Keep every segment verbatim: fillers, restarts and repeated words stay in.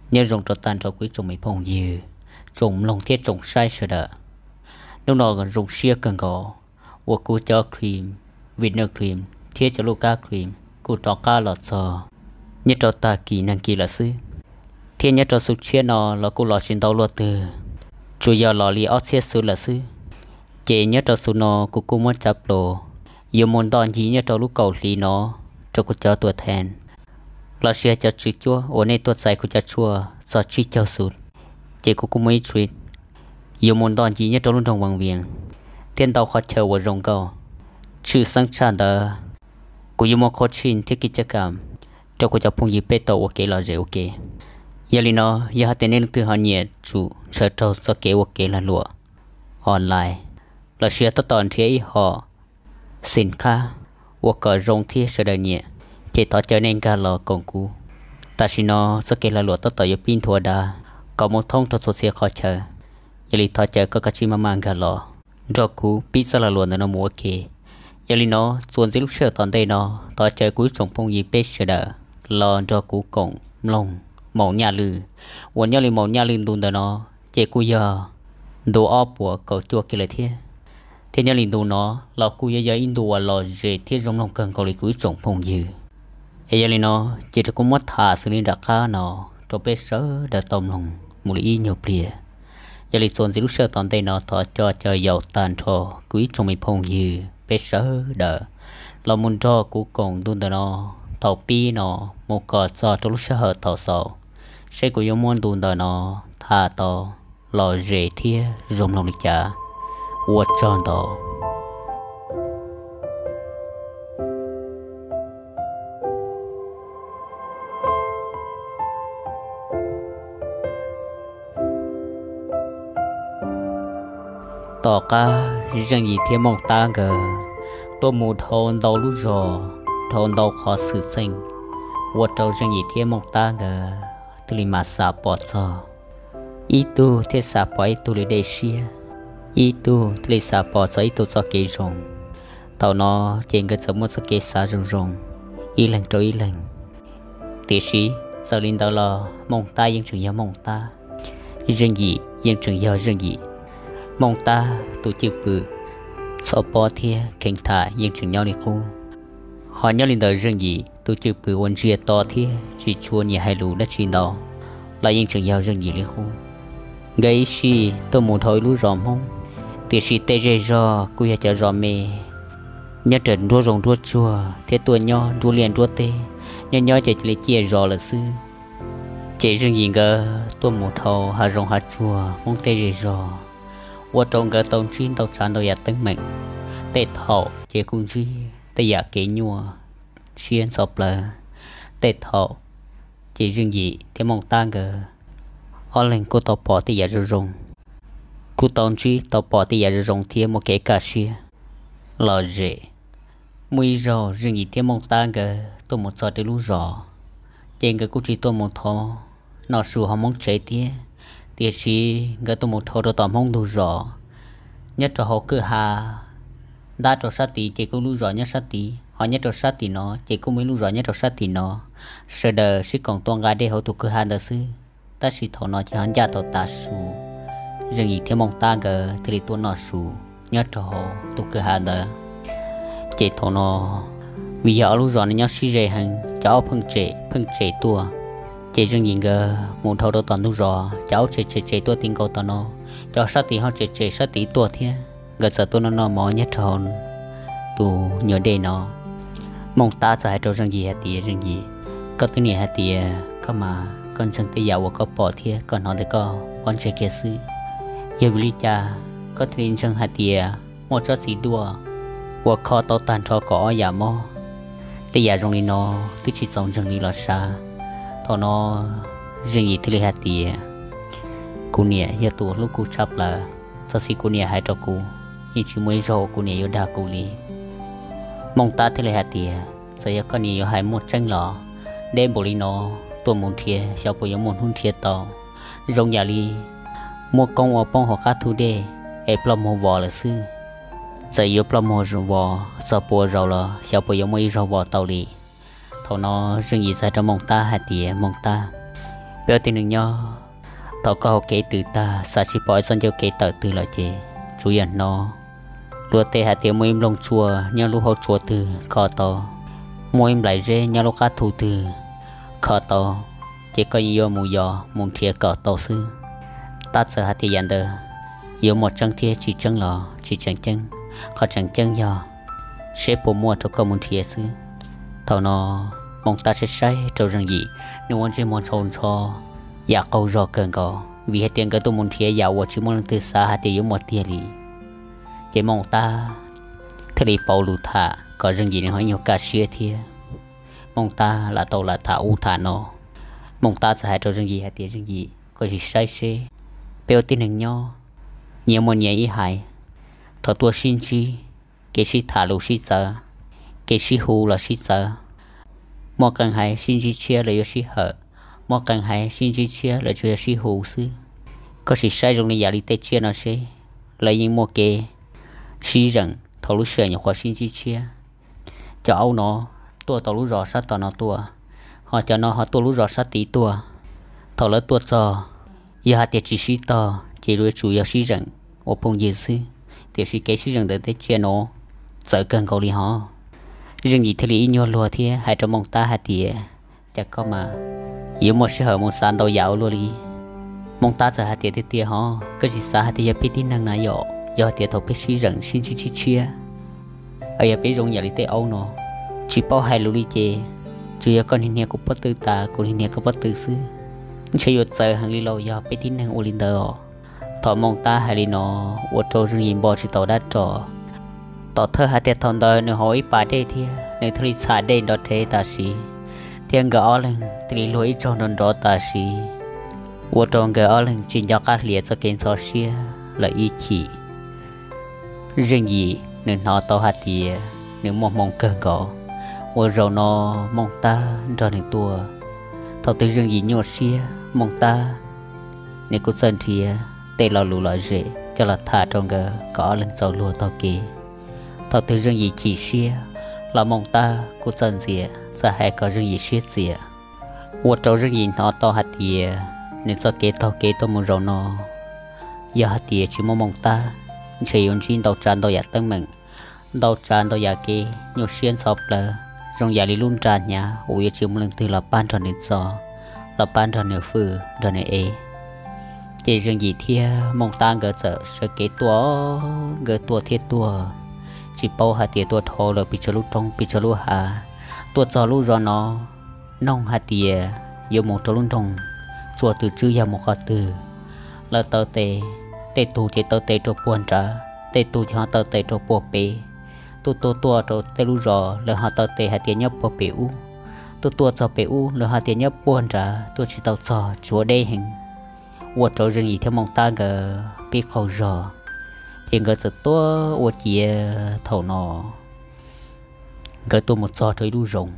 nhớ rồng cho tan cho quý trồng mấy phong dư trồng lòng thiết trồng sai sợ đỡ lúc nào còn rồng xia cần gò của cô cho cream Winner cream thiết cho Luca cream cô cho cá lọt sò nhớ cho ta kỳ năng kỳ là sư thiên nhớ cho sụt chia nó là cô lọt trên tàu lọt từ chủ yếu lọt li ót xia sư là sư chế nhớ cho sụt nó cô cô muốn chấp đồ yêu muốn đòn gì nhớ cho lúc cầu li nó cho cô cho tuổi thèn là xia cho chữ chua ổn nên tuổi sai cô cho chua do chi cho sụt chế cô cô mới treat yêu muốn đòn gì nhớ cho lúc trong vòng viền thiên tàu khó chờ vào rồng cầu chữ sang tràn đờ cô yêu muốn khó chín thiết kế cảm cho cô cho phong gì bê tàu ok là dễ ok giờ li nó giờ họ tên nên từ họ nhẹ chủ sợ trâu sợ kế ok là lụa online là xia tất toàn thế họ xin kha hoặc cả rong thế sợ đời nhẹ chỉ tao cho nên cả lò công cụ ta xin nó sợ kế là lụa tất tao giờ pin thua đa có một thông cho số xe khó chờ giờ li tao chờ có cái chi mà mang cả lò rồi cú pizza là lụa nó mua ok giờ li nó xuân dữ lúc sợ toàn đây nó tao chờ cú trồng phong gì bê sợ đỡ lo cho cú cổng lông màu nhà lư quần nhà lư màu nhà lư đun đó nó chế cú giờ đồ ốp của cậu chua kia là thế thế nhà lư đun nó là cú giờ giờ in đồ là dễ thế giống lòng cần cậu lấy cú trồng phong dư giờ lư nó chỉ cho cú mất thả xử lý đặc cá nó cho bé sớ đã tôm lòng một lý nhiều bìa giờ lư xuân dữ lúc sợ toàn đây nó thọ cho chơi giàu tàn cho cú trồng mấy phong dư bé sớ đỡ là muốn cho cú cổng đun đó nó tàu pi nó một cờ cho trong lúc hở tàu sầu sẽ có những món đun đời nó thà tàu lò rễ thia rồng lòng lịch trả uất tròn tàu tàu cá riêng gì thêm mong ta gờ tôi muốn thôn đầu lúc rồi thôn đầu khó xử sinh vợ trâu riêng gì thêm một ta ngờ tôi mà xả bỏ cho ý tu thế xả bỏ ý tu lấy để xia ý tu lấy xả bỏ cho ý tu cho kế rồng tao nó trên cái giống một số kế xả rồng rồng ý lần trôi ý lần tí sĩ giờ linh đó là mong ta yên trường giáo mong ta riêng gì yên trường giáo riêng gì mong ta tu chịu bự sợ bỏ thia kênh thả yên trường giáo này không họ nhớ lên đời riêng gì tôi chưa bự ôn chia to thế chỉ chua nhà hai lũ đã chín đó là những trường giao riêng gì liên không gây si tôi muốn thôi lũ ròm không thì si tê rê rò cúi chả ròm mê nhớ trận đua rồng đua chua thế tôi nhỏ đua liền đua tê nhớ nhỏ chỉ lấy chia rò là sư chỉ riêng gì cơ tôi muốn thầu hà rồng hà chua mong tê rê rò qua trong cái tông chín tàu tràn tàu giặt tính mệnh tê thầu chỉ cũng gì tê giả kế nhua xuyên sọp là tê thọ chỉ riêng gì thế mong ta ngờ ở lên cô tàu bỏ tê giả rồi rong cô tàu chi tàu bỏ tê giả rồi rong thêm một cái cà xia lò rễ mùi rò riêng gì thế mong ta ngờ tôi một giờ tới lú rò trên cái cô chỉ tôi một thọ nó sù họ mong chạy tía tía xí ngờ tôi một thọ rồi tao mong đủ rò nhất là họ cứ hà đa cho sát tí chỉ có lú rò nhất sát tí họ nhất cho sát thì nó chỉ có mấy lúc rồi nhất cho sát thì nó sợ đờ sĩ còn toàn gái để họ tụ cửa hàng đó sư ta sĩ thọ nó chỉ hắn gia tàu ta su riêng gì theo mong ta gờ thì tuôn nó su nhất cho họ tụ cửa hàng đó chỉ thọ nó vì giờ lúc rồi nó nhớ sĩ rề hàng cháu phăng trẻ phăng trẻ tua chỉ riêng gì gờ muốn thâu đâu toàn lúc rồi cháu trẻ trẻ trẻ tua tiếng câu tao nó cháu sát thì họ trẻ trẻ sát tí tua thế gờ giờ tôi nó nó mò nhất cho tụ nhớ đây nó mong ta sẽ cho rằng gì hạt tía rằng gì có thứ này hạt tía có mà con chẳng tới giàu có bỏ thiê còn nó để có con sẽ kia sư yêu lý cha có thể chẳng hạt tía một cho xí đua hoặc khó tao tàn cho có giả mò tới giả rằng nó cứ chỉ sống rằng đi là xa thọ nó rằng gì thứ hạt tía cô nè giờ tụ lúc cô chấp là cho xí cô nè hay cho cô nhưng chỉ mới rồi cô nè yêu đa cô li mong ta thế là hạt tía giờ có nhiều hai một tranh lọ đêm bồ li nó tôi muốn thiệt sau bồ muốn hun thiệt tao rong nhà li một con ở bông họ cá thu đê em plom hồ vò là sư giờ yêu plom hồ rồi vò giờ bồ rồi là sau bồ mới rồi vò tàu li thầu nó riêng gì ra cho mong ta hạt tía mong ta béo tin đừng nhau tao có học kể từ ta sa chỉ bỏ dân cho kể tờ từ là gì chú yên nó lúa tê hạt tiền mua im lông chùa nhau lúa hậu chùa từ kho tao mua im lại rê nhau lúa cá thủ từ kho tao chỉ có nhiều mù giò mù thiệt cỏ tao sư ta sợ hạt tiền đờ nhiều một chân thiệt chỉ chân lò chỉ chân chân khó chân chân giò sẽ bộ mua cho con mù thiệt sư thầu nó mong ta sẽ say trâu răng gì nếu muốn chơi món tròn cho ya câu rõ cần có vì hết tiền cái tôi muốn thiệt giàu chỉ muốn từ xa hạt tiền một tiền đi chỉ mong ta thế đi bảo lù thả có răng gì nên hỏi nhiều cả xia thiệt mong ta là tàu là thả u thả nó mong ta sẽ hại trâu răng gì hạt tiền răng gì có gì sai xe béo tin hình nhau nhiều một nhà ý hại thọ tua xin chi cái gì thả lù xí sợ cái gì hù là xí sợ một cần hay xin chi chia là xí hở một cần hay xin chi chia là cho xí hù sư có gì sai trong này giả đi tết chia nó sẽ lấy những một cái xí rằng thọ lù sờ nhiều khoa xin chi chia cho âu nó tua tàu lù rõ sát tàu nó tua họ cho nó họ tua lù rõ sát tí tua thọ lỡ tua cho giờ hạt tiền chỉ xí to chỉ đối chủ yếu xí rằng ở phong gì sư thì xí cái xí rằng để tết chia nó sợ cần cầu đi họ riêng gì thì lý nhau lùa thì hai trong mong ta hạt tiền chắc có mà yếu một sự hở một sàn đầu dạo luôn đi mong ta sợ hạt tiền thì tiền họ cái gì xa hạt tiền biết tin năng này dọ giờ tiền thầu biết xí rằng xin chi chi chia ở giờ biết rong nhà đi tết âu nó chỉ bao hai lũ đi chê chủ yếu con hình nhà cũng bất tư ta con hình nhà cũng bất tư sư chơi vô giờ hàng li lâu giờ biết tin năng Olinder thọ mong ta hay li nó ô tô rừng nhìn bò chỉ tàu đắt trò tỏ thơ hạt tiền thằng đời nếu hỏi bà đây thì nếu thưa xả đây đó thế ta xí tiền gỡ lên thì lối cho nó đó ta xí ô tô gỡ lên chỉ cho các liệt cho kênh so xia là ý chỉ riêng gì nếu nó tàu hạt tiền nếu mong mong cơn gõ ô rồi nó mong ta cho nên tua thọ từ riêng gì nhỏ xia mong ta nếu có dân thì tê lo lù lo dễ cho là thả trong gờ có lên dầu lùa tao kì thọ từ riêng gì chỉ xia là mong ta có dân gì sẽ hay có riêng gì xia gì ô trâu riêng gì nó tao hạt tiền nên sao kế tao kế tao muốn rồi nó giờ hạt tiền chỉ mong mong ta chỉ用心đầu tràn đầu giả tăng mình đầu tràn đầu giả kì nhiều xuyên sọp là trong giả lý luôn tràn nhà ủi chỉ một lần từ là ban tròn đến gió là ban tròn nửa phừ rồi này ế chỉ riêng gì thia mong ta gỡ sợ sợ kế tua gỡ tua thiết tua chỉ bao hạt tiền tua thô là bị cho lúc trong bị cho lúc hà tua cho lúc rồi nó nông hạt tiền yêu một cho lúc trong chùa từ chữ ya một con từ là tơ tê tê tu chỉ tơ tê cho buồn trả tê tu chỉ họ tơ tê cho buồn bể tu tu tu cho tê lu rò là họ tơ tê hạt tiền nhấp buồn bể u tu tu cho bể u là hạt tiền nhấp buồn trả tu chỉ tàu cho chúa đây hình uất trâu riêng gì theo mong ta gờ biết khâu rò thì gờ từ tua uất chia thầu nọ gờ tu một giò thấy đu rồng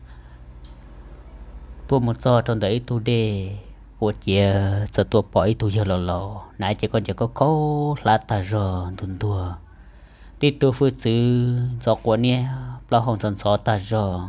tu một giò trong đấy tu đê uất chia giờ tu bỏ tu giờ lò lò nãy chỉ còn chỉ có câu lá ta rò tuần tua tí tu phơi chữ giò của nia bao hồng dần gió ta rò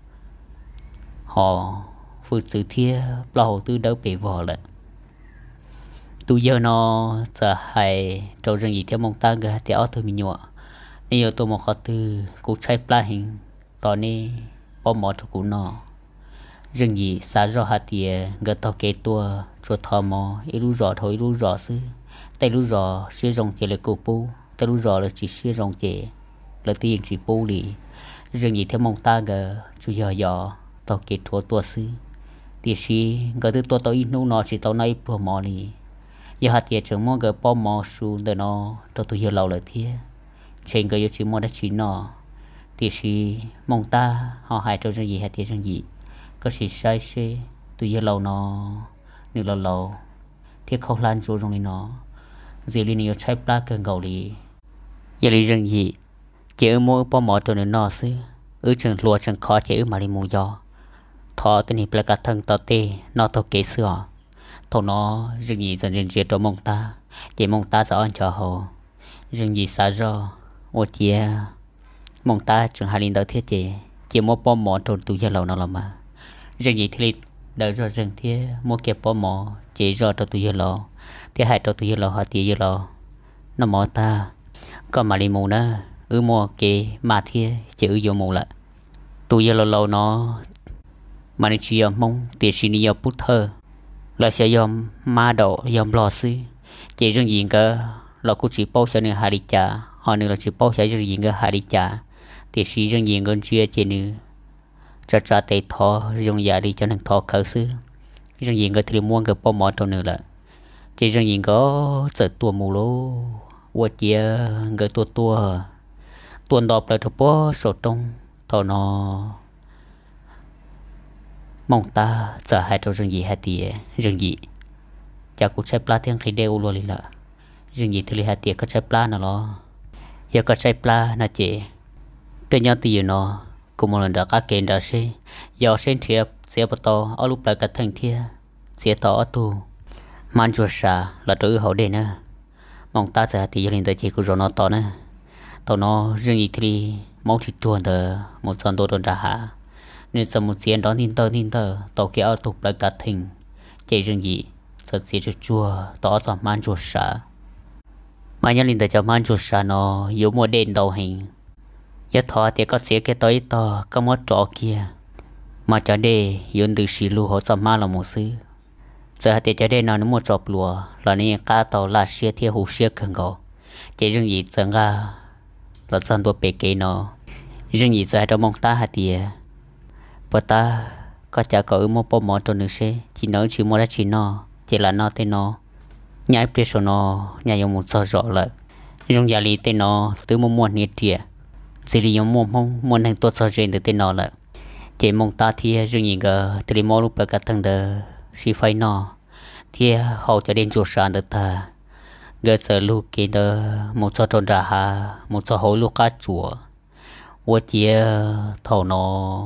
họ phơi chữ thia bao hồng tư đâu bị vò lại tu giờ nó giờ hay trâu rừng gì theo mong ta gà thì ở thôi mình nhọ nếu tôi một khó từ cụ chạy pla hình tao nè bao mỏ cho cụ nó rừng gì xa rõ hạt tiền gà tao kê tua cho thò mò ít rõ thôi ít rõ sư tay ít rõ xưa rong chè là cụ pu tay ít rõ là chỉ xưa rong chè là tiền chỉ pu lì rừng gì theo mong ta gà chú giờ giờ tao kê tua tua sư thì xí gà từ tua tao ít nô nó chỉ tao nay bùa mò lì giờ hạt tiền chúng mua cái bom mò xuống để nó cho tôi hiểu lâu lại thế trên cái chỉ mua đã chỉ nó thì chỉ mong ta họ hại cho cái gì hạt tiền cái gì có gì sai xe tôi hiểu lâu nó nếu lâu lâu thì không lan cho trong này nó giờ liên nhiều trái pla cần gạo đi giờ đi cái gì chỉ ở mua bom mò cho nó xí ở trường lúa trường khó chỉ ở mà đi mua giò thọ tên này là cả thân tao tê nó tao kế sửa thầu nó rừng gì dần dần chia cho mong ta để mong ta rõ cho hồ rừng gì xa rõ ô chia mong ta chẳng hai linh đầu thiết chế chỉ một bom mỏ trộn tụ gia lầu nào mà rừng gì thì đợi rồi rừng thế mua kẹp bỏ mỏ chỉ rồi cho tụi giờ lò thế hai cho tụi giờ lò họ tụi giờ lò nó mỏ ta có mà đi mù nữa ư mua kì mà thế chữ vô mù lại tụi giờ lò lò nó mà nó chỉ mong tiền xin đi bút thơ là sẽ yom ma độ yom lò xí chỉ riêng gì cơ là cũng chỉ bao cho nên hai đi trả họ nữa là chỉ bao cho riêng gì cơ hai đi trả thì chỉ riêng gì cơ chia chỉ nữa cho cho tây thọ dùng giá đi cho nên thọ khởi xứ riêng gì cơ thì mua cơ bao mỏ trong nữa là chỉ riêng gì có sợ tua mù lô quật chia cơ tua tua tuần đọc là cho bó sổ trong thọ nó mong ta sợ hai trâu rừng gì hai tía rừng gì cha cũng sai pla tiếng khi đeo luôn là rừng gì thì hai tía có sai pla nào lo giờ có sai pla là chị tôi nhớ từ nó cũng một lần đã các kênh đã xe giờ sen thiệp xe bắt to ở lúc lại cả thành thiệp xe to ở tu man chua sa là trữ hậu đền nữa mong ta sợ thì gia đình tới chị cũng rồi nó to nữa tao nó rừng gì thì mong chỉ chuồn từ một phần đồ đồn ra hạ nên sợ một xíu đó tin tơ tin tơ tàu kia ở tục lại cả thình chạy rừng gì sợ xíu cho chua tỏ ra man chua sa mà nhân linh tới cho man chua sa nó yếu mua đèn đầu hình nhất thọ thì có xíu cái tối to có mót trọ kia mà cho đây yếu từ xí lu họ sợ ma là một xứ giờ thì cho đây nó nó mua trọp lùa là nên cá tàu là xíu thiêu hủ xíu cần gò chạy rừng gì sợ ra là dân tôi bể kế nó rừng gì sợ trong mong ta hạt tìa bà ta có chả có một bộ mỏ trong nước xe chỉ nói chỉ mua ra chỉ nó chỉ là nó tên nó nhảy bê số nó nhảy dùng một số rõ lại dùng giá lý tên nó từ một mùa nhiệt trịa chỉ lý dùng một mong muốn hành tốt số trên từ tên nó lại chỉ mong ta thì rừng gì gờ từ mô lúc bà cả thằng đờ xí phai nó thì họ cho đến chỗ sản được ta gờ sợ lúc kia đờ một số tròn ra hà một số hối lúc cá chùa vô chia thầu nó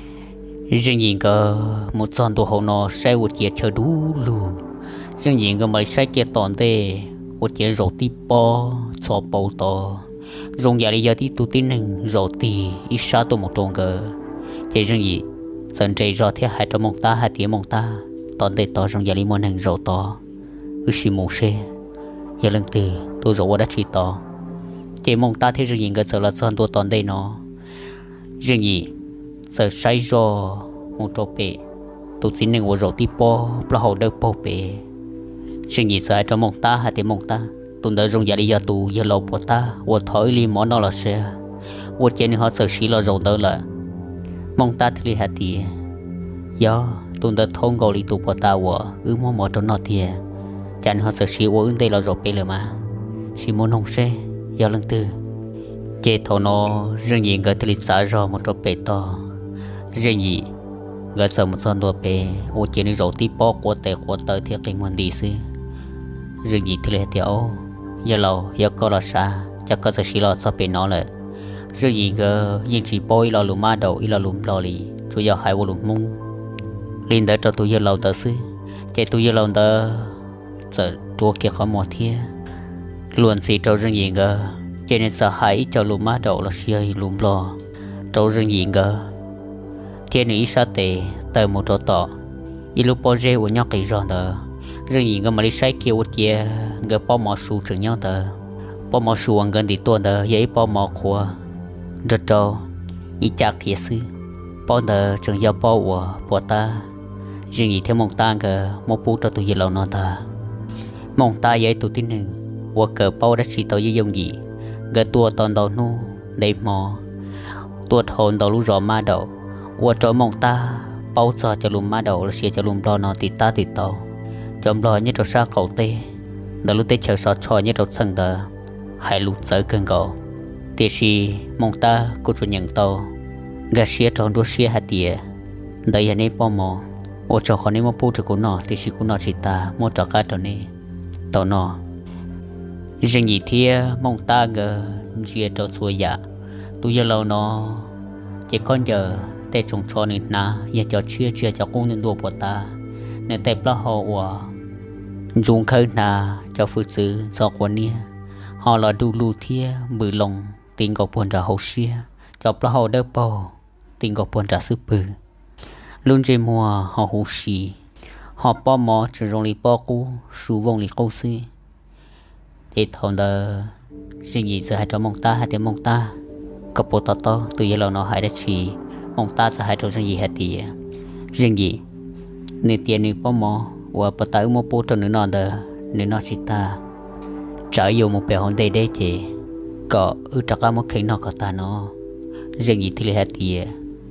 riêng gì cơ một son tổ hậu nó sẽ một chiếc chờ đủ luôn riêng gì cơ mà sẽ kia toàn thế một chiếc rổ tí po cho bầu to dùng giá đi giờ tí tu tin nâng rổ tí ít xa tổ một tròn cơ chỉ riêng gì dần chạy rõ thiết hai trăm mông ta hai tiếng mông ta toàn thế to dùng giá đi mua nâng rổ to ư xì mù xe giờ lần từ tôi rổ đã chỉ to chỉ mông ta thế riêng gì cơ sợ là son tổ toàn đây nó riêng gì sợ say rồi một chỗ bể tôi xin nên ngồi rồi tiếp po lo hậu đỡ po bể chuyện gì sợ cho mong ta hay thì mong ta tôi đỡ dùng giá đi giờ tù giờ lâu của ta và thổi li món đó là xe và trên họ sợ xí là rồi đỡ là mong ta thì hạt thì do tôi đỡ thông gọi li tù của ta và ư mua mỏ cho nó thì chẳng họ sợ xí và ứng đây là rồi bể rồi mà xí muốn không xe giờ lần tư chế thầu nó riêng gì người thì xả rồi một chỗ bể to riêng gì người sợ một son đồ bể ô chế này rổ tí bó của tệ của tờ thiết cái muốn đi xí riêng gì thì là theo giờ lâu giờ có là xa chắc có thể xí lo sao bể nó lại riêng gì người nhưng chỉ bôi lo lùm ma đầu ý lo lùm lo lì chú giờ hai vô lùm mung liên đỡ cho tôi giờ lâu tờ xí chế tôi giờ lâu tờ sợ chua kia khó mò thia luôn xí cho riêng gì người cho nên sợ hãi cho lùm má đầu là xìa lùm lo trâu rừng gì ngờ thiên ý sa tệ tờ một trò tọ ít lúc bao giờ của nhau cái rõ tờ rừng gì ngờ mà đi sai kêu kia ngờ bao mò su chừng nhau tờ bao mò su ăn gần đi tuần tờ giấy bao mò khua rất trâu ít chạc kia sư bao tờ chừng giao bao của của ta rừng gì theo mong ta ngờ một bút cho tụi gì lâu nó ta mong ta giấy tụi tin hừng của cờ bao đã chỉ tao với dùng gì gỡ tua toàn đầu nu đầy mò tua hồn đầu lú rõ ma đầu qua chỗ mong ta bao giờ cho lùm ma đầu là xia cho lùm lo nó tít ta tít tàu chấm lo như trò sa cầu tê đầu lú tê chờ sọt trò như trò sân tờ hai lú sợ cơn gò tê xì mong ta cô chủ nhận tàu gà xia tròn đua xia hạt tía đây là nếp bao mò ô trò khó nếp mò pu cho cô nọ tê xì cô nọ chỉ ta mò trò cá trò nê tàu nọ riêng gì thia mong ta ngờ chia cho xuôi dạ tôi giờ lâu nó chỉ con giờ tê trồng cho nên na giờ cho chia chia cho con nên đồ của ta nên tê lo họ và dùng khơi na cho phụ sự cho con nia họ là đu lu thia mười lòng tình có buồn trả hậu xia cho lo họ đỡ bò tình có buồn trả sức bự luôn trên mùa họ hú xì họ bỏ mò chỉ rong lì bỏ cú su vong lì câu xí thì thằng đó riêng gì giờ hai trò mong ta hai tiếng mong ta cặp bộ to to từ giờ lâu nó hai đã chỉ mong ta giờ hai trò riêng gì hai tiếng riêng gì nên tiền nên bỏ mò và bắt tay một bộ trò nữa nọ đó nên nó chỉ ta trở vô một bề hòn đây đấy chị có ư chắc cả một khi nó có ta nó riêng gì thì hai tiếng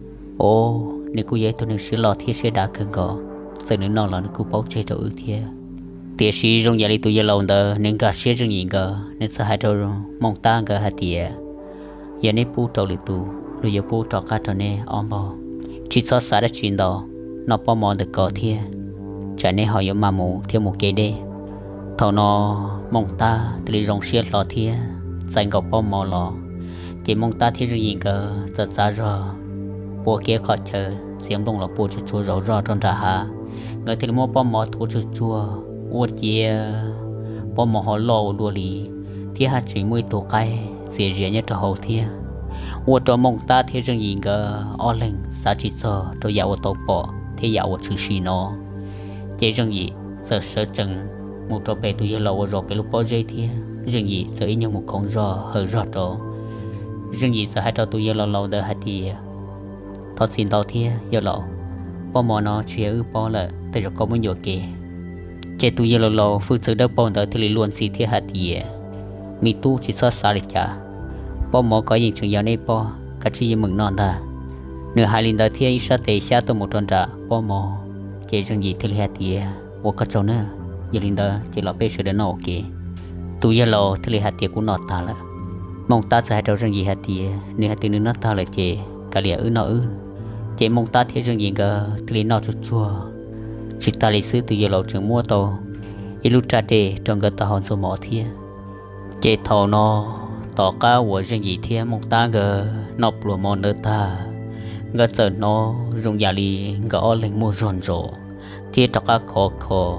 ô nếu cô dễ tôi nên sẽ lo thiết sẽ đã cần có giờ nữa nó là nó cứ bảo chế cho ư thiết tiệt sĩ trong gia đình tôi giờ lâu đó nên cả sẽ trong những cái nên sẽ hai trâu mong ta cái hai tiệt giờ nên bù trâu lì tu rồi giờ bù trâu cá trâu nè om bò chỉ số sáu đã chín đó nó bao mòn được có thiệt cho nên họ dùng mà mù theo một cái đê thầu nó mong ta thì trong sẽ lo thiệt dành gặp bao mòn lo chỉ mong ta thì trong những cái giờ xa rồi bùa kia khó chờ xem đông là bùa cho chua rõ rõ trong trả hà người thì mua bao mòn thua cho chua uất chia bỏ mỏ họ lò đùa lì thì hạt chỉ mới tổ cay dễ dễ nhất cho hậu thiên uất cho mong ta thì riêng gì cơ o lên sa chỉ sợ cho dạo tổ bỏ thì dạo chữ xì nó chỉ riêng gì sợ sợ chừng một trò bè tôi lâu rồi cái lúc bỏ dây thì riêng gì sợ như một con giò hơi giọt rồi riêng gì sợ hai trò tôi lâu lâu đỡ hạt thì thoát xin tao thì giờ lâu bỏ mỏ nó chia ư bỏ lại tại cho có muốn nhiều kì chế tu giờ lâu lâu phụ sự đỡ bọn đỡ thì luôn xí thiết hạt gì mi tu chỉ sợ xa lịch chả bỏ mỏ có những trường giờ này bỏ cả chỉ mừng non ta nửa hai linh đỡ thì ít tệ xa tôi một tròn trả bỏ mỏ chế trường gì thì hạt gì vô cả chỗ nữa giờ linh đỡ chỉ là bé sửa đến nọ kì tu giờ lâu thì hạt gì cũng nọ ta là mong ta sẽ trâu trường gì hạt gì nửa hạt gì nữa nọ ta là chế cả lìa ư nọ ư chế mong ta thì trường gì cơ thì nọ chua chua chỉ ta lịch sử từ giờ lâu trường mua tàu illustrate trong cái tàu hòn số mỏ thia chế thầu nó tỏ ca của riêng gì thia mong ta gờ nộp lúa mòn nữa ta gờ giờ nó dùng giả lì gỡ lên mua ròn rộ thia tỏ ca khó khó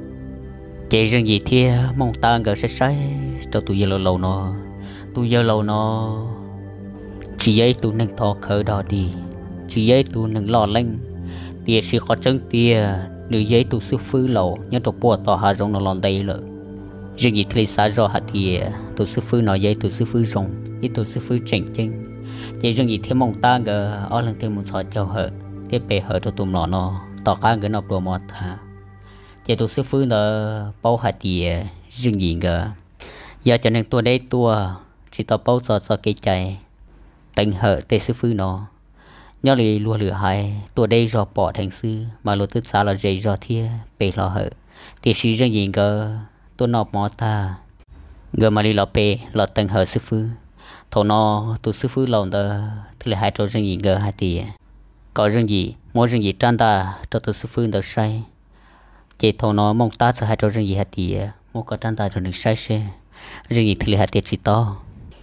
chế riêng gì thia mong ta gờ sẽ sai cho tụi giờ lâu lâu nó tụi giờ lâu nó chỉ ấy tụi nâng thọ khởi đỏ đi chỉ ấy tụi nâng lò lên tia sĩ khó chân tia nữ giấy tu sư phứ lầu nhớ tổ bùa tỏ hà rong nó lòn đây lợ riêng gì thì xa rõ hạt thì tu sư phứ nói giấy tu sư phứ rong ít tu sư phứ chỉnh chân vậy riêng gì thêm mong ta gờ ở lần thêm một sỏi châu hở tiếp bề hở cho tụm nó nó tỏ cá gỡ nộp đồ mọt thà vậy tu sư phứ nó bao hạt thì riêng gì gờ giờ cho nên tôi đây tôi chỉ tao bao giờ cho cái chạy tình hở tê sư phứ nó nhớ lì lùa lửa haiตัวđây do bỏ thành sư mà lùa tức xa là dây do thia bề lò hở thì sĩ riêng gì cơ tôi nộp mỏ ta gờ mà đi lò bề lò tầng hở sư phứ thầu nó tu sư phứ lòng đó thì là hai chỗ riêng gì cơ hai tỷ có riêng gì mua riêng gì trăn ta cho tu sư phứ được say chỉ thầu nó mong ta sẽ hai chỗ riêng gì hai tỷ mua có trăn ta cho được say xe riêng gì thì là hai tỷ chỉ to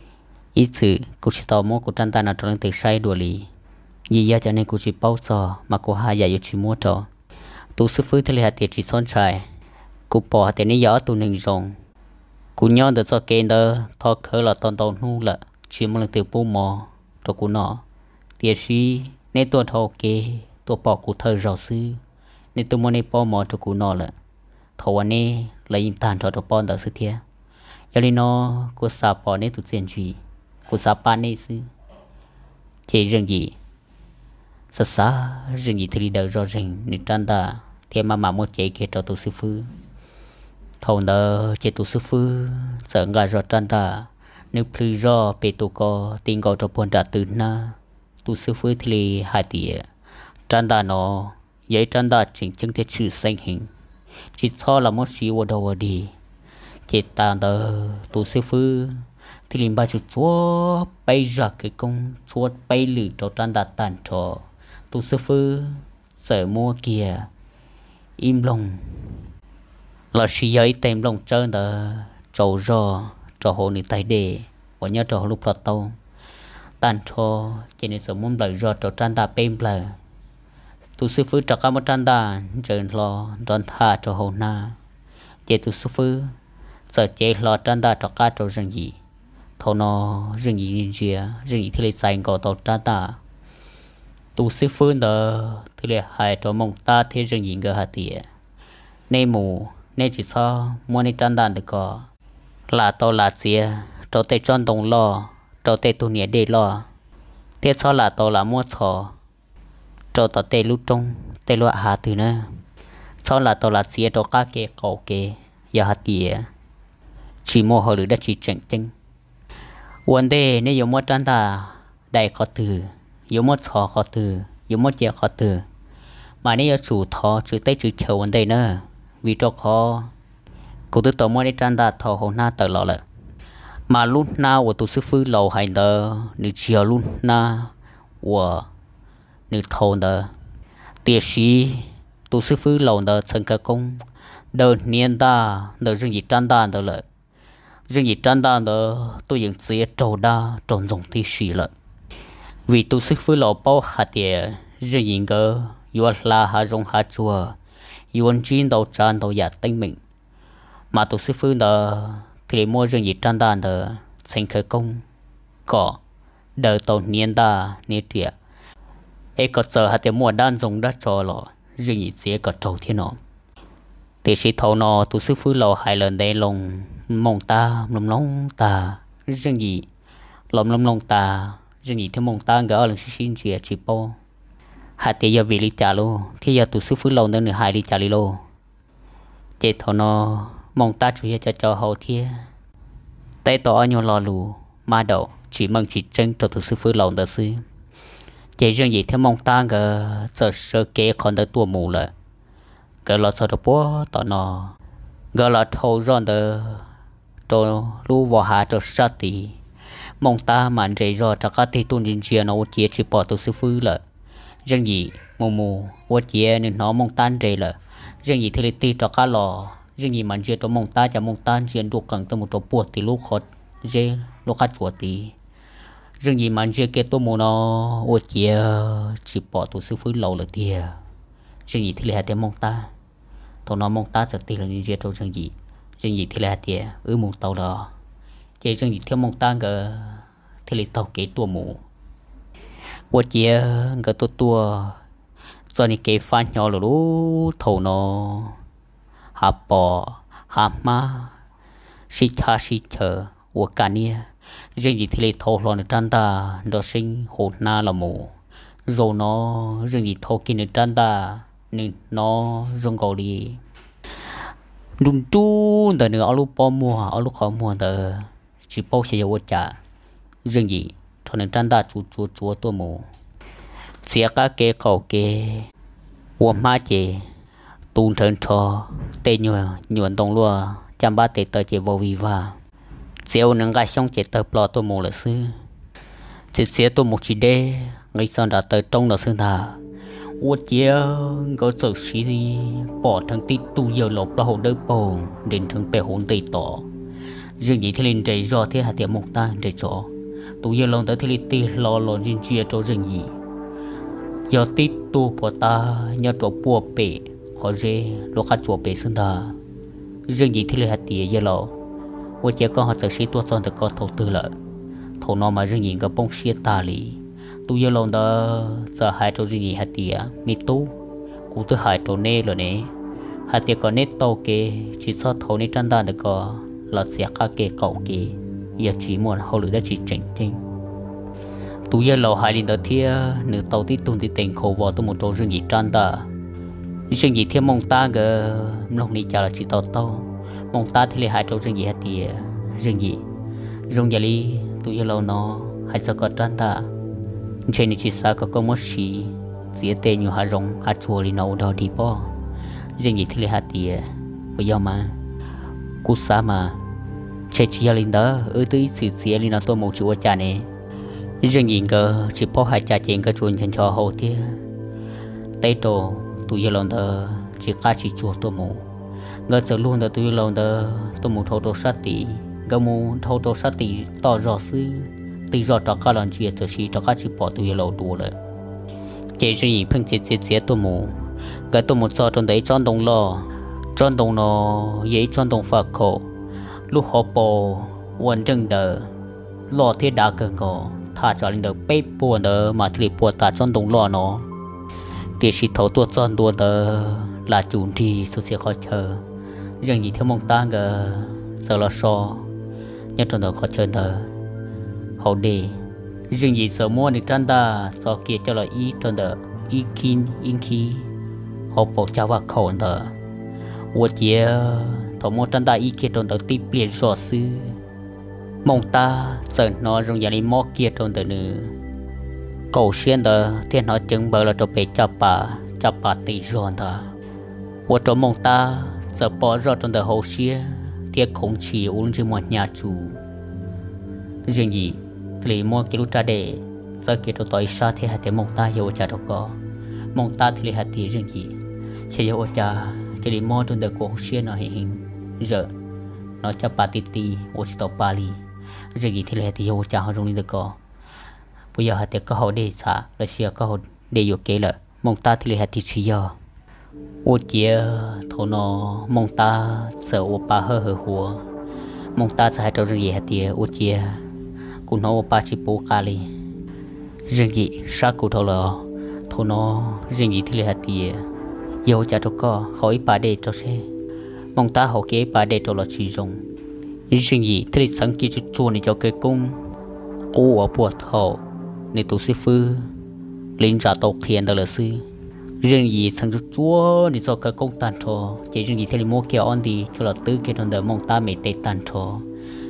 ít sự cũng chỉ to mua của trăn ta nào cho được say đùa lì vì giờ cho nên cô chỉ bao giờ mà cô hai giờ chỉ mua trò tu sư phứ thì là tiền chỉ son trai cô bỏ tiền này gió tu nâng rồng cô nhớ được cho kênh đó thọ khởi là toàn toàn nu là chỉ một lần từ bố mò cho cô nọ tiền sĩ nên tôi thọ kê tôi bỏ cô thơ rõ sư nên tôi muốn nên bỏ mò cho cô nọ là thọ anh ấy là những tàn cho cho bọn đó sư thiệt giờ đi nó cô sao bỏ nên tụt tiền gì cô sao bán nên sư chỉ riêng gì sa sa riêng gì thì đời do riêng nên trăn ta thì mà mà một chế kia cho tu sư phứ thầu đó chế tu sư phứ sợ ngài do trăn ta nếu phi do bị tu co tin gọi cho bọn trả từ na tu sư phứ thì hai tỷ trăn ta nó giấy trăn ta chỉnh chứng thế chữ sinh hình chỉ cho là một xíu đầu đi chế ta đó tu sư phứ thì liền ba chú chúa bay ra cái công chúa bay lử cho trăn ta tàn cho tu sư phứ sợ mua kia im lòng là sĩ giấy tem lòng trơn đó trầu rò trò hồ nữ tay đề và nhớ trò lúc lọt tàu tàn cho cho nên sợ muốn lời rò trò trăn ta bêm lời tu sư phứ trò cả một trăn ta trơn lo đón tha trò hồ na chế tu sư phứ sợ chế lo trăn ta trò cả trò rừng gì thầu nó rừng gì gì rừng gì thì lấy xài ngõ tàu trăn ta tu sư phương đó thì là hai trò mong ta thế rừng gì ngờ hạt tiệt nên mù nên chỉ sao mua nên trăn đàn được có là tao là gì trò tê tròn đồng lo trò tê tu nhẹ để lo thế sao là tao là mua thọ trò tao tê lúc trong tê loại hạt từ nữa sao là tao là gì trò cá kê cầu kê giờ hạt tiệt chỉ mua họ được đã chỉ chỉnh chỉnh vấn đề nếu dùng mua trăn ta đại có từ dùng mua thọ có từ dùng mua chè có từ mà nếu chủ thọ chủ tây chủ chờ vấn đề nữa vì cho khó cụ tư tổ mua đi trăn ta thọ hồ na tờ lọ lợ mà luôn na của tu sư phụ lầu hành đờ nữ chiều luôn na của nữ thầu đờ tiệt sĩ tu sư phụ lầu đờ sân cơ công đờ niên ta đờ riêng gì trăn ta đờ lợ riêng gì trăn ta đờ tôi những gì trâu đa trộn dùng tiệt sĩ lợ vì tu sư phụ lầu bao hạt tiệt riêng gì ngờ yêu là hà rong hà chùa yêu chín đầu tràn đầu giả tinh mình mà tu sư phụ đờ thì mua riêng gì trăn ta đờ sân cơ công cỏ đờ tàu niên ta niên tiệt ấy có giờ hạt tiệt mua đan dùng đất trò lọ riêng gì dễ có trâu thiên nọ thì sĩ thầu nọ tu sư phụ lầu hai lần đây lồng mông ta lồng lông ta riêng gì lồng lồng lông ta riêng gì theo mông ta gỡ lần xin chia chỉ po hạt tiệt giờ vì lý trả lô thì giờ tu sư phụ lầu nữa nửa hai lý trả lý lô chế thầu nọ mông ta chủ yếu cho cho hậu thiên tay tỏ nhiều lò lù ma đậu chỉ mong chỉ tranh cho tu sư phụ lầu đó sư chế riêng gì theo mông ta gỡ giờ sơ kế còn đỡ tua mù lại gỡ lọt sau đó bố tỏ nó gỡ lọt thâu ròn đỡ cho lu vào hạ cho sát tí mong ta màn dây rồi cho các tí tuôn trên chia nó chia chỉ bỏ tu sư phụ lại riêng gì mù mù vô chia nên nó mong tan dây lại riêng gì thì tí cho các lò riêng gì màn chia cho mong ta cho mong tan chia được cần tới một chỗ buộc thì lúc khó dây lúc khác chuột tí riêng gì màn chia kia tôi muốn nó vô chia chỉ bỏ tu sư phụ lâu là tiền riêng gì thì là tiền mong ta tôi nói mong taจะตี了你接受riêng gì riêng gì thì là tiền ư mong tàu đó chỉ riêng gì theo mong ta cái thì là tàu kế tua mù vô chia cái tua tua do này kế phan nhỏ rồi lú thầu nó hà bò hà ma xí cha xí chờ vô cả nia riêng gì thì là thầu lo được trăn ta đó sinh hồn na là mù rồi nó riêng gì thầu kia được trăn ta nên nó rong cầu đi đun tu từ nửa alu po mua alu khó mua từ chỉ bao sẽ vô trả riêng gì cho nên trăn ta chú chú chú tôi mù xía cá kê cầu kê uống má chè tuôn trơn cho tê nhựa nhuận đồng lúa chăm ba tê tờ chè vô vi va xéo nâng gai xong chè tờ plot tôi mù là sư xía xía tôi một chỉ đê ngay sau đã tới trong đó sư thà ủa chia có sự xí gì bỏ thằng tít tu giờ lộc là hồn đỡ bồn đến thằng bè hồn tây tỏ riêng gì thì lên chạy do thế hạt tiệm mộc ta chạy chỗ tu giờ lòng tới thì lên tít lo lo riêng chia cho riêng gì giờ tít tu bỏ ta nhớ chỗ bùa bể khó dễ lo cả chỗ bể xương ta riêng gì thì lên hạt tiệm giờ lo ủa chia con họ sự xí tua son thì có thầu tư lợi thầu nó mà riêng gì có bông xia ta lì tu giờ lòng đó giờ hai chỗ gì hạt tiệt mi tu cụ tôi hai chỗ nê rồi nè hạt tiệt còn nê tàu kê chỉ sao thầu nê trăn đàn được có là sẽ cá kê cậu kê giờ chỉ muốn hậu lửa đã chỉ chỉnh chỉnh tu giờ lòng hai linh đó thia nửa tàu tí tuần tí tiền khổ vào tôi một chỗ gì trăn đà riêng gì thêm mong ta gờ lòng này chả là chỉ tàu tàu mong ta thì là hai chỗ gì hạt tiệt riêng gì riêng giờ đi tu giờ lòng nó hai sao có trăn đà trên chỉ sao có có một gì dễ tê nhiều hạt rong hạt chua đi nấu đó đi po riêng gì thì là hạt tiệt bây giờ mà cú sa mà chơi chia lên đó ở tới sự chia lên nó tôi một chua trà này riêng gì cơ chỉ po hai trà chén cái chuồn chân cho hậu tiệt tây tổ tụi giờ lần đó chỉ cá chỉ chua tôi một ngỡ giờ luôn đó tụi lần đó tôi một thâu đồ sát tỷ gạo một thâu đồ sát tỷ to rõ sư từ giờ cho các lần chia cho chị cho các chị bỏ tụi lâu đùa rồi chỉ riêng phun chết chết chết tôi mù cái tôi một giờ trong đấy tròn đồng lo tròn đồng nó giấy tròn đồng phật khổ lúc họ bỏ quần chân đờ lo thiết đã cần ngỏ thà cho lên đó bếp buồn đó mà thì buồn ta trong đồng lò nó để chỉ thấu tua chọn tua đó là chủ đi số sẽ khó chờ riêng gì theo mong ta ngờ giờ là so nhất trong đó khó chờ đó hậu đề riêng gì sợ mua được tranh ta do kia cho là ý trong đó ý kinh ý khí họ bỏ cho vào khẩu đó我姐thầu mua tranh ta ý kia trong đó tiếp liền rõ sư mong ta giờ nó dùng nhà đi mua kia trong đó nữa cầu xuyên đó thiên nó chứng bờ là cho bé chắp bà chắp bà tì giòn đó我cho mong ta giờ bỏ ra trong đó hậu xuyên thiết không chỉ uống chỉ một nhà chủ riêng gì thì mua cái lúc ra để giờ kia cho tôi sao thì hạt thì mong ta yêu cha đâu có mong ta thì hạt thì riêng gì sẽ yêu cha chỉ đi mua trong đó của xuyên nó hình giờ nó chắp bà tì tì我知道巴黎riêng gì thì hạt thì yêu cha họ dùng được có bây giờ hạt thì có họ để xả là xia có họ để yêu kế là mong ta thì hạt thì chỉ yêu ô chia thổ nó mong ta sợ ô ba hơ hơ hùa mong ta sẽ cho riêng gì hạt thì ô chia cũng nó ô ba chỉ bố cả đi riêng gì sát cụ thổ là thổ nó riêng gì thì hạt thì yêu cha cho có hỏi ba để cho xe mong ta họ kế ba để cho là chỉ dùng riêng gì thì sáng kia cho chua này cho cái cung cô ở buộc thổ nên tôi sẽ phư lên trả tàu thiền đó là sư riêng gì sang cho chúa để cho cái công tàn thọ chỉ riêng gì thì mua kia on đi cho là tư cái đồng đời mong ta mệt tệ tàn thọ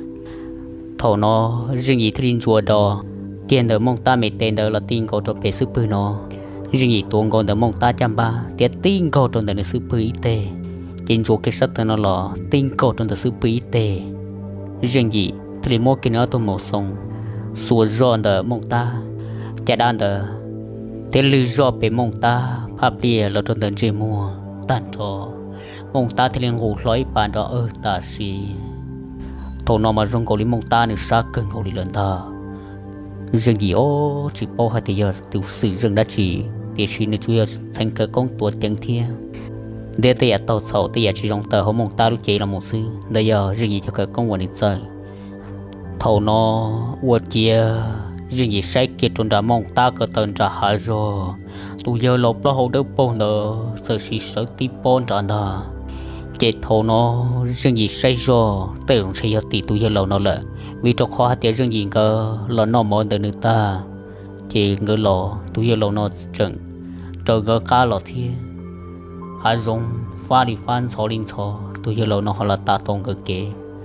thọ nó riêng gì thì lên chùa đó kia đời mong ta mệt tệ đó là tin cầu cho bé sư phư nó riêng gì tuồng còn đời mong ta chăm ba thì tin cầu trong đời là sư phư y tế trên chùa cái sách nó là tin cầu trong đời sư phư y tế riêng gì thì mua kia nó tôi một sông xua giòn đời mong ta chả đan đời thế lưu do bé mong ta pháp bia là trong đời chơi mua tàn trò mong ta thì liền ngủ lối bàn đó ơ ta xì thầu nó mà rong cầu lý mong ta nên sát cơn cầu lý lần ta riêng gì ô chỉ bao hai tỷ giờ tiểu sử riêng đã chỉ để chỉ nên chui thành cái con tuổi chẳng thiên để tới tàu sầu tới chỉ trong tờ họ mong ta lúc chơi là một sư bây giờ riêng gì cho cái con quần đi chơi thầu nó uất chia riêng gì sai kia trong đã mong ta có tên trả hại rồi tôi giờ lột nó hậu đỡ bông nữa sợ chỉ sợ tí bông trả nè chết thầu nó riêng gì sai rồi tới cũng sai thì tôi giờ lâu nó lại vì trong kho tiền riêng gì cơ là nó mòn từ nước ta chỉ ngỡ lò tôi giờ lâu nó chừng trời ngỡ cá lò thiên hai giống pha đi phan sáu linh sáu tôi giờ lâu nó họ là ta tông cơ kế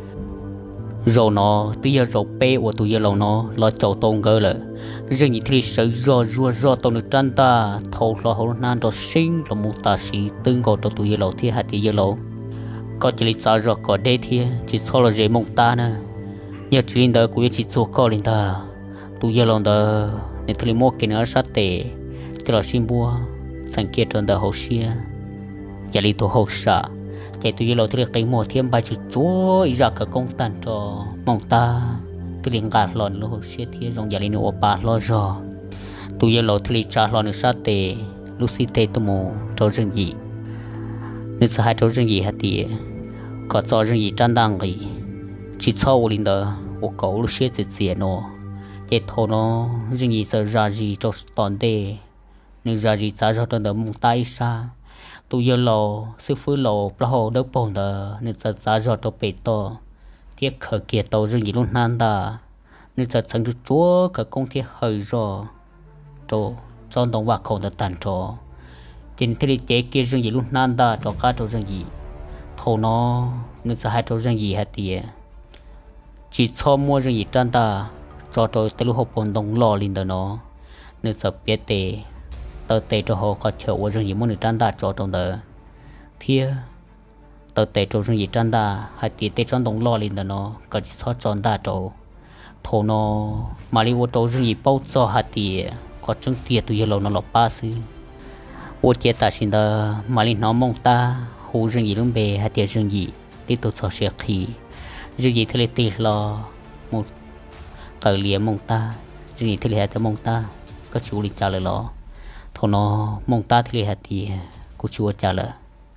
rồi nó tôi giờ rồi pe của tôi giờ lâu nó lo chậu tông cơ là riêng gì thì sợ rồi rồi rồi tông được chân ta thầu lo hậu nan rồi sinh rồi một ta sĩ tương cầu cho tôi giờ lâu thì hai thì giờ lâu có chỉ lý sao rồi có đây thì chỉ sau là dễ mong ta nè nhớ chỉ linh đó cũng chỉ số có linh ta tôi giờ lâu đó nên tôi mua cái nó sát tệ thì là xin mua sang kia trên đó hậu xia giờ lý tôi hậu sợ chạy tôi giờ lâu thì cái mua thêm bài chữ chúa ra cả công tàn cho mong ta tôi liền gạt lòn lô hậu xia thì trong giờ lý nữa bà lo rồi tôi giờ lâu thì trả lòn được sát tệ lúc xí tệ tôi mua cho riêng gì nên sẽ hai cho riêng gì hả thì có cho riêng gì tranh đăng gì chỉ sau linh đó我狗了些子节喏，这头喏，人一直热热做当地，你热热在做的蒙大沙，都有路，师傅路不好都帮的，你在在做做北多，这可给到人一路难的，你在成都做可工铁很热，做做动物口的单做，今天这给人一路难的，做家做人一，头喏，你在还做人一还的。chỉ cho mua riêng gì trên ta cho tôi tới lúc học bổn đồng lò lên đó nó nên sợ biết tệ tờ tệ cho họ có chờ qua riêng gì mua được trên ta cho trong đó thia tờ tệ cho riêng gì trên ta hay tiền tệ trong đồng lò lên đó nó có chỉ cho tròn ta cho thổ nó mà đi ô tô riêng gì bao cho hạt tiền có chứng tiền tôi giờ lâu nó lọp ba xí ô chế ta xin đó mà đi nó mong ta hồ riêng gì luôn bề hay tiền riêng gì tiếp tục cho xe khí riêng gì thì tì lo một cởi liếm mong ta riêng gì thì hạt mong ta có chú đi trả lời lo thằng nó mong ta thì hạt thì cô chú trả lời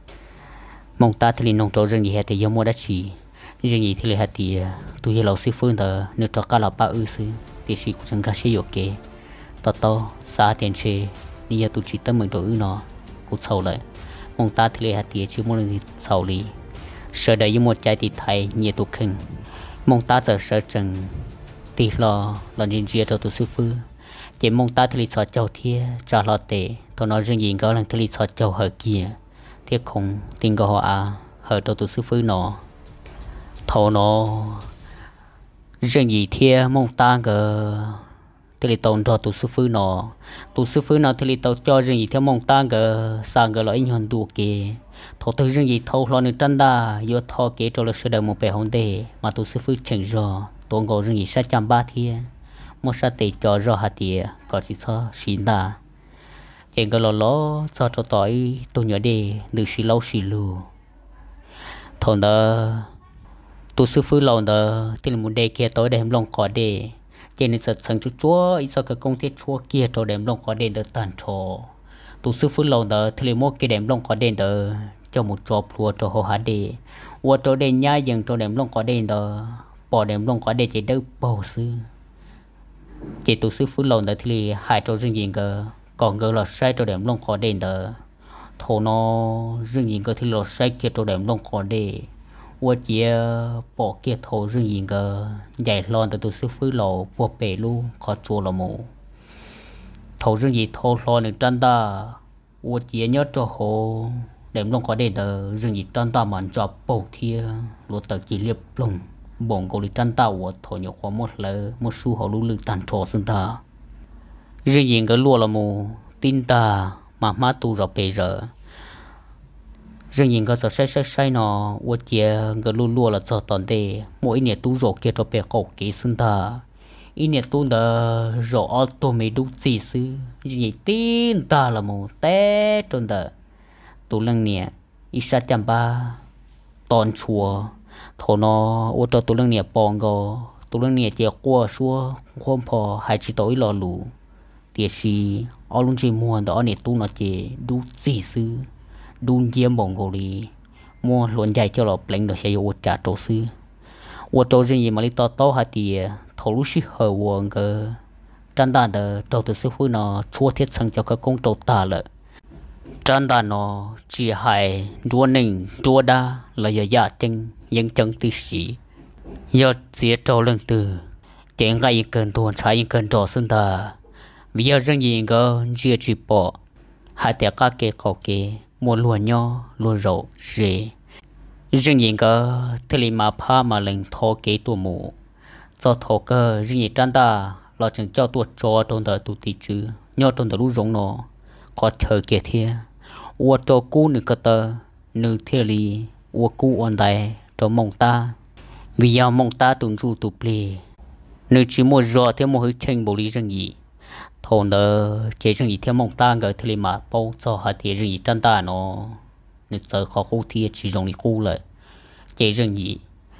mong ta thì nông trâu riêng gì hạt thì giống mua đất chỉ riêng gì thì hạt thì tôi hiểu lâu sư phương đó nếu cho cả là ba ư sư thì chỉ cũng chẳng có gì ok tao tao xa tiền chơi bây tụi chỉ tâm mình đổi nó cũng sầu lại mong ta thì hạt tiền chứ muốn gì sầu lý sợ đầy như một trái thì thay nhiều tụi khinh mong ta giờ sợ chừng thì lo lo nhìn chia cho tụi sư phụ chỉ mong ta thì sợ châu thia cho lo tệ tụi nó riêng gì có lần thì sợ châu hở kia thiết không tin có họ à hở cho tụi sư phụ nó thầu nó riêng gì thia mong ta cơ thì tao cho tụi sư phụ nó tụi sư phụ nó thì tao cho riêng gì theo mong ta cơ sang cơ lợi nhân đủ kì thầu từ riêng gì thầu lo nữa chân đa vô thò kì cho là sự đời một bề hồng đề mà tụi sư phụ chẳng rõ tôi ngồi riêng gì sát trăm ba thia một sát tệ cho rõ hạt địa có chỉ sao xin ta chẳng cơ lo lo cho cho tỏi tôi nhớ đi được xí lâu xí lù thầu đó tụi sư phụ lâu đó thì là một đề kia tối để em lòng có đề cho nên sợ sang chú chúa ít sao cái công ty chúa kia cho đem lòng có đền được tàn trò tụ sư phụ lâu đó thì mua cái đem lòng có đền được cho một trò plua cho họ hát đi và cho đền nhai dừng cho đem lòng có đền đó bỏ đem lòng có đền chỉ đâu bầu sư chỉ tụ sư phụ lâu đó thì hai cho riêng gì cơ còn cơ là sai cho đem lòng có đền đó thổ nó riêng gì cơ thì là sai kia cho đem lòng có đềnว่าเจียปอกเกียโทซึ่งยิงก็ใหญ่ร้อนแต่ตัวซื้อฟื้นเราปวดเปรูขอจัวเราหมูโทซึ่งยิงโทร้อนหนึ่งจันตาว่าเจียยอดจ่อโหเดี๋ยวลงก็ได้เดอซึ่งยิงจันตามันจับปอกเทียรถตะกี้เรียบลงบ่งกุลิจันตาว่าโทยความหมดเลยหมดสู้เขารู้ลึกตันโทซึ่งตาซึ่งยิงก็ลัวเราหมูตินตามามาตูเราเปเรriêng nhìn có giờ sai sai sai nó uất chia cái lu lu là giờ toàn đề mỗi nhà tu rổ kia cho bé cổ kỹ sinh ta ít nhà tu đó rổ auto mấy đúc gì xứ gì tin ta là một té trôn đó tu lăng nè ít sát chăm ba toàn chùa thổ nó uất cho tu lăng nè bòn gò tu lăng nè chia qua xua không phò hai chỉ tối lò lù tiệt si ở luôn chỉ mua đó nè tu nó chỉ đúc gì xứ đun diêm bồng gồ lì mua luồn dài cho lọp lệnh được xây dựng trả trổ sư ô tô riêng gì mà đi to to hả thì thầu lúc xí hở quần cơ trăn đàn đờ trâu từ sư phụ nó chua thiết sang cho các công trâu ta lợ trăn đàn nó chỉ hại đua nình đua đa là giờ giả chân dân chân tư sĩ giờ chỉ trâu lần từ chẳng ngay cần tuần trái cần trò sinh ta vì giờ riêng gì cơ chỉ chỉ bỏ hai tiệc các kê cầu kê mua lúa nho lúa rau rễ riêng những cái thì mà pha mà lên thô kế tuổi mù cho thô cơ riêng những trang ta là chẳng cho tuổi cho trong đời tụi tí chứ nho trong đời lúa rong nó có chờ kia thia ua cho cú nữ cơ tơ nữ thia li ua cú on đại cho mong ta vì giờ mong ta tuần ru tụt ple nữ chỉ mua rò theo mua hơi chênh bổ lý riêng gì thôn đó chế riêng gì theo mong ta ngờ thì mà bao cho họ thì riêng gì chân ta nó nếu giờ khó khu thì chỉ dùng đi khu lại chế riêng gì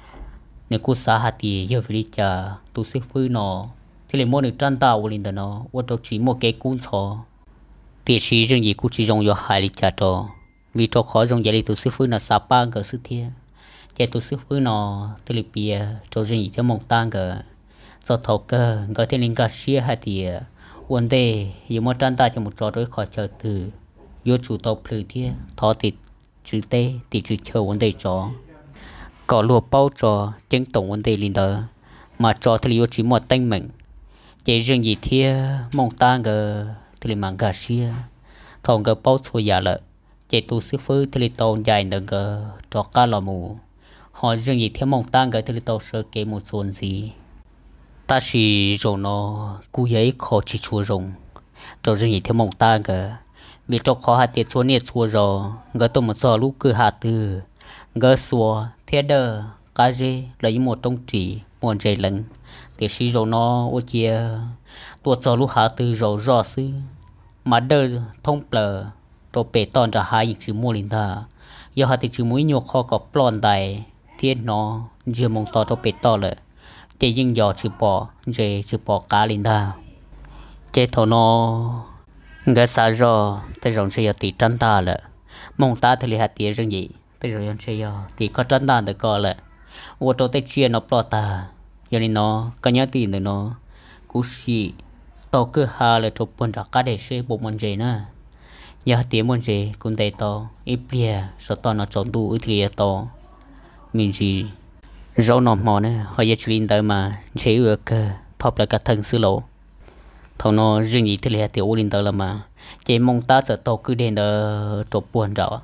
nếu khu xã hạt thì giờ phải đi chờ tu sư phụ nó thì lấy mua được chân ta của linh đó nó và đâu chỉ một cái cuốn sổ thì chỉ riêng gì cũng chỉ dùng cho hai đi chờ cho vì cho khó dùng vậy thì tu sư phụ nó sắp ba ngờ sư thiên chế tu sư phụ nó thì lấy bia cho riêng gì theo mong ta ngờ cho thầu cơ ngờ thì linh cả xia hạt thì vấn đề dù mà tranh ta cho một trò đối khỏi chờ từ vô chủ tộc lười thiên thọ thịt chữ tê thì chữ chờ vấn đề chó có lùa bao trò chân tổng vấn đề linh đó mà trò thì vô chỉ một tanh mình chỉ riêng gì thia mong ta ngờ thì mang gà xia thòng ngờ bao xua giả lợ chỉ tu sư phụ thì tàu dài nợ ngờ trò cá lò mù họ riêng gì thia mong ta ngờ thì tàu sơ kế một số gì ta chỉ rồi nó cú giấy khó chỉ chua rồng rồi riêng gì theo mong ta cơ vì cho khó hạt tiệt xua nhiệt xua rồi ngỡ tôi một giờ lúc cứ hạt từ ngỡ xua thế đờ cá dê lấy một trong chỉ một dây lưng để chỉ rồi nó ô chia tuột giờ lúc hạt từ rồi rõ sư mà đờ thông plờ rồi bể toàn ra hai chữ mua linh ta giờ hạt thì chữ mũi nhục khó có plon đầy thiên nó chưa mong to rồi bể toเลยchế dinh dò chữ bỏ chế chữ bỏ cá linh ta chế thổ nó người xa rồi tới rồi sẽ tỷ trăn ta lệ mong ta thì hạt tiền riêng gì tới rồi sẽ thì có trăn ta được coi lệ ô tô tới chia nó bỏ ta giờ nên nó có nhớ tiền được nó cú xì tàu cứ hà là chụp bún đặc cá để xe bộ môn gì nữa giờ tiếng môn gì cũng đầy tàu ít bia số tàu nó trộn đủ ít bia tàu mình chỉ rau nọ mò nữa họ giờ chỉ tới mà chế ưa cơ thọp lại cả thân sư lộ thằng nó riêng gì thì là tiểu linh tới là mà chế mong ta sợ tàu cứ đến đó chụp bún rõ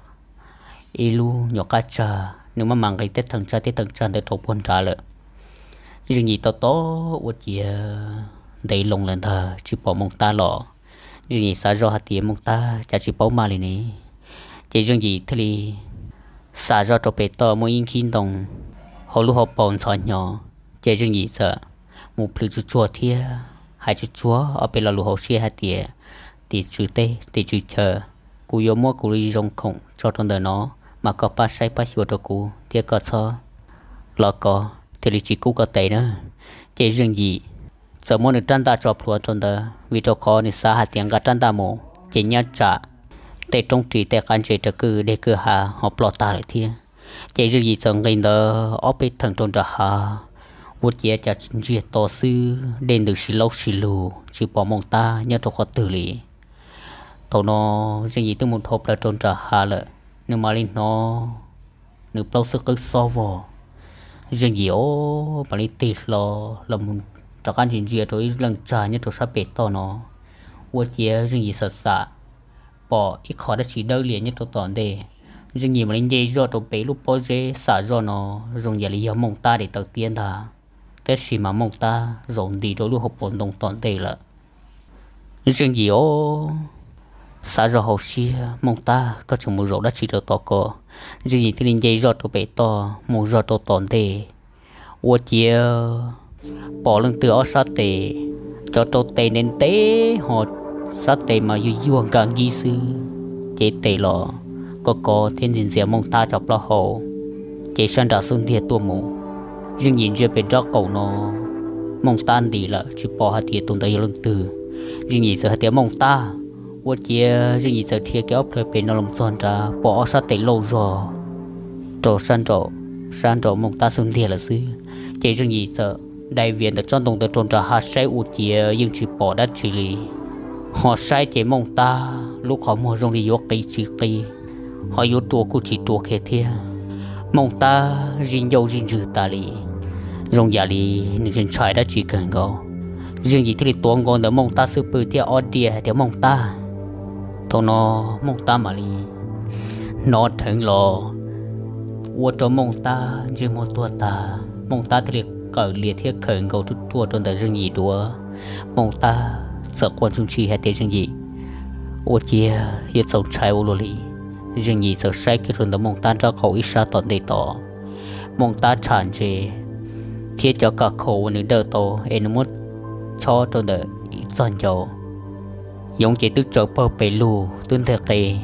ilu nhỏ cá trà nếu mà mang cái tết thằng cha tết thằng cha để chụp bún trà lại riêng gì tao to uất gì đầy lồng lần thờ chỉ bỏ mong ta lọ riêng gì xa do hạt tiền mong ta chả chỉ bảo mà liền này chỉ riêng gì thế thì xa do cho bé to mỗi in kinh đồng họ lúc họ bòn sỏi nhỏ chỉ riêng gì sợ một plư chú chua thia hai chú chúa ở bên là lũ họ xia hạt tiền thì chữ tê thì chữ chờ cú yêu mua cú đi rong khổng cho trong đời nó mà có ba sai ba chùa cho cú thì có sao lo có thì chỉ cú có tệ nữa chỉ riêng gì giờ muốn được tranh ta cho phù trong đó vì cho khó nên xa hạt tiếng cả tranh ta mồ chỉ nhớ trả tệ trong trị tệ can chế cho cứ để cứ hà họ plot ta lại thiên chỉ riêng gì rằng ngày đó ở bên thằng trong đó hà một chế cho chỉ tổ sư đến được xí lâu xí lù chỉ bỏ mong ta nhớ cho khó tự lý thầu nó riêng gì tôi muốn thộp là trong đó hà lợi nhưng mà lên nó nếu bao sức cứ so vào riêng gì ô mà đi tịt lo là một trò ăn chuyện gì rồi lần trà nhất rồi sắp bể to nó uất chia riêng gì sợ sợ bỏ ít khó đã chỉ đâu liền nhất rồi toàn đề riêng gì mà lên dây rồi rồi bể lúc bao giờ xả rồi nó dùng giờ lý mong ta để đầu tiên thà cái gì mà mong ta rộn đi rồi lúc học bốn đồng toàn đề là riêng gì ô xả rồi hậu xia mong ta có chừng một rổ đã chỉ được to co riêng gì thì lên dây rồi rồi bể to một rồi to toàn đề uất chia bỏ lưng từ ở sát tề cho trâu tề nên tế họ sát tề mà yêu yêu càng ghi sư chế tề lọ có có thiên diện dẻo mong ta chọc lo hồ chế sang đã xuân thiệt tua mù riêng nhìn chưa bên đó cầu nó mong tan đi là chỉ bỏ hạt thiệt tồn tại lưng từ riêng nhìn giờ hạt thiệt mong ta qua chia riêng nhìn giờ thiệt kéo thời bên nó lòng son ra bỏ sát tề lâu rồi trâu sang trâu sang trâu mong ta xuân thiệt là sư chế riêng nhìn giờ đại viện được trong đồng từ trong trà hạt say uất chia nhưng chỉ bỏ đất chỉ lý họ sai chế mong ta lúc họ mua rong đi vô cây chỉ cây họ vô chùa cũng chỉ chùa khe thia mong ta riêng dâu riêng rừ ta lý rong giả lý nên trái đã chỉ cần go riêng gì thì tuồng ngon để mong ta sư bự thia ở địa để mong ta thôi nó mong ta mà lý nó thành lo uất cho mong ta chỉ một tua ta mong ta thì cởi liệt thiết khởi cầu chút chua trong đời riêng gì đùa mong ta sợ quan trung chi hay thế riêng gì ô chia hiện sống trái ô lô lì riêng gì sợ sai cái rồi đó mong ta cho cậu ít xa toàn đầy tỏ mong ta tràn trề thiết cho cả khẩu nữ đỡ tổ em muốn cho trong đời ít dọn dầu giống chỉ tức trở bờ bể lù tương thể kề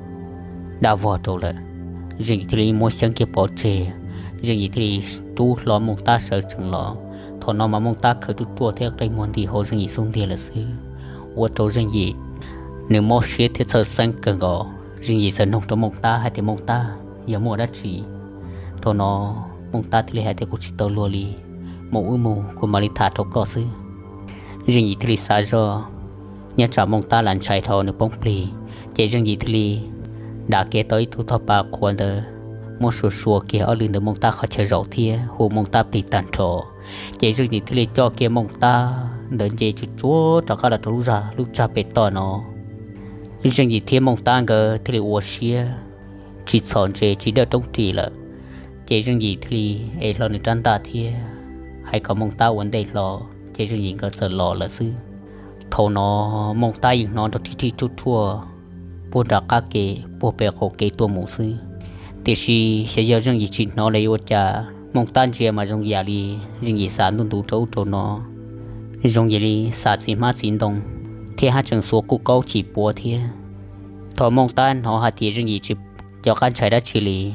đã vỏ trâu lại riêng thì mua sáng kia bỏ trề riêng gì thì tu lo mong ta sợ chừng lo thọ nó mà mong ta khởi tu chùa theo cây môn thì họ riêng gì xuống tiền là sư uất trâu riêng gì nếu mua xe thì sợ xanh cần gõ riêng gì sợ nông trong mong ta hay thì mong ta giờ mua đã chỉ thọ nó mong ta thì hay thì cũng chỉ tàu lùa li một ưu mù của mà li thả trong cỏ sư riêng gì thì xa do nhà trả mong ta làm chạy thọ được bóng pli chỉ riêng gì thì đã kế tới thu thọ bạc quan đời một số số kia ở lưng được mong ta khỏi chơi rượu thia hồ mong ta bị tàn trò chỉ riêng gì thì cho kia mong ta đến gì chút chúa cho các là chú ra lúc cha bể to nó riêng gì thì mong ta ngờ thì uất xia chỉ chọn chế chỉ đỡ trong trì là chỉ riêng gì thì ấy lo nên tranh ta thia hay có mong ta vấn đề lo chỉ riêng gì có sợ lo là sư thầu nó mong ta những nó được thi chút chua buồn đã các cái buồn bè khổ cái tua mù sư thì khi sẽ giờ riêng gì chỉ nó lấy ô cha mong tan chia mà trong nhà đi riêng gì sản luôn đủ trâu trâu nó trong nhà đi sản gì mà chín đồng thì hai trường số cụ câu chỉ bùa thì thọ mong tan họ hạt thì riêng gì chỉ cho căn trái đã chỉ lý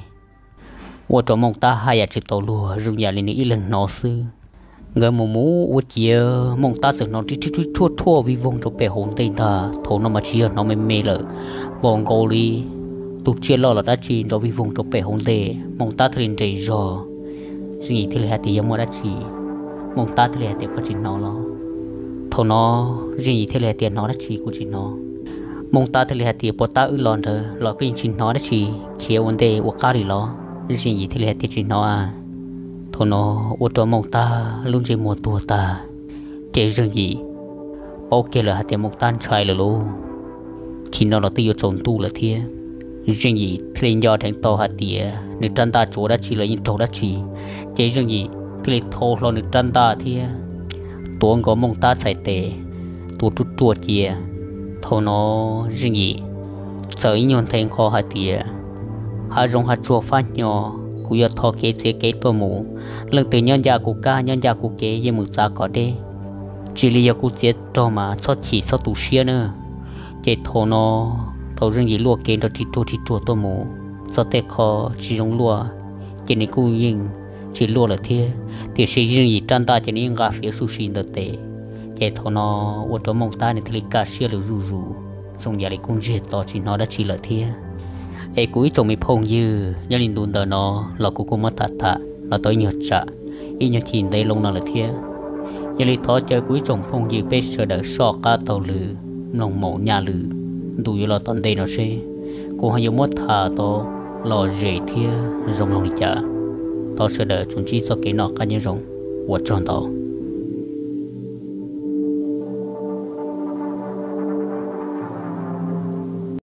ô trâu mong ta hai chỉ tàu lùa trong nhà đi ít lần nó sư người mù mù ô chia mong ta sự nó chỉ chỉ chua chua vì vùng trong bể hồn tên ta thọ nó mà chia nó mê mê lợ bong câu đi tụt chia lo là đã chỉ đối với vùng trục bể hỗn đề mong ta thuyền chạy rò suy nghĩ thì là thì giống mua đã chỉ mong ta thì là thì có chỉ nó lo thầu nó riêng gì thế là tiền nó đã chỉ của chị nó mong ta thế là tiền bỏ ta ư lòn rồi lò cái chị nó đã chỉ kia vấn đề của cá đi lo riêng gì thế là tiền chị nó à thầu nó ô tô mong ta luôn chỉ một tua ta chế riêng gì bao kia là tiền mong tan trai là luôn khi nó là tiêu trộn tu là thiê riêng gì thế là do thành to hạt tiền nếu chân ta chỗ đã chỉ là những chỗ đã chỉ chế riêng gì thế là thầu lo nếu chân ta thiê tuồng có mong ta sai tệ tu chút chua chia thầu nó riêng gì sợ ý nhon thành kho hạt tiền hà rong hạt chua phát nhỏ cú giờ thọ kế chế kế tua mù lần từ nhân gia cú ca nhân gia cú kế ye mực giá có đê chỉ li giờ cú chế cho mà so chỉ so tu xia nữa chế thầu nó thầu riêng gì lúa kế đó chỉ chua chỉ chua tua mù so tê kho chỉ rong lúa chế này cú yên chỉ lúa là thế thì sử dụng gì trang ta cho nên gặp phía sushi được tệ cái thằng nó ở trong mông ta này thì cả xe là rù rù trong nhà này cũng chết to chỉ nó đã chỉ là thế ấy cuối trong mình phong như nhà linh đun đờ nó là cũng cũng mất thật thật nó tới nhật trả ý nhật nhìn đây lông nó là thế nhà linh thọ chơi cuối trong phong như bé sợ đỡ so cá tàu lử nòng mẫu nhà lử đủ như là tận đây nó sẽ cũng hay mất thà to lò dễ thế rong lòng trả tao sẽ đợi chúng chỉ cho cái nọ cá nhân rong, 我赚到。